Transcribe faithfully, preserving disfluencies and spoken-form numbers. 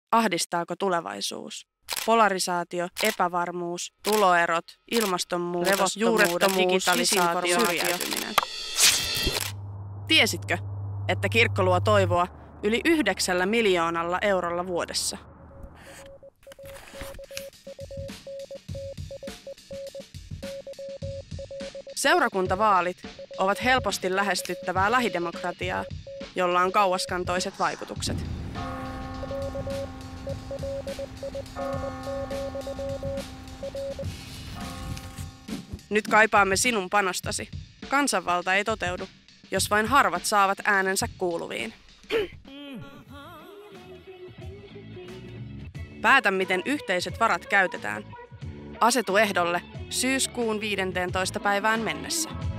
Ahdistaako tulevaisuus? Polarisaatio, epävarmuus, tuloerot, ilmastonmuutos, juurettomuus, digitalisaatio, syrjäytyminen. Tiesitkö, että kirkko luo toivoa yli yhdeksällä miljoonalla eurolla vuodessa? Seurakuntavaalit ovat helposti lähestyttävää lähidemokratiaa, jolla on kauaskantoiset vaikutukset. Nyt kaipaamme sinun panostasi. Kansanvalta ei toteudu, jos vain harvat saavat äänensä kuuluviin. Päätä, miten yhteiset varat käytetään. Asetu ehdolle syyskuun viidenteentoista päivään mennessä.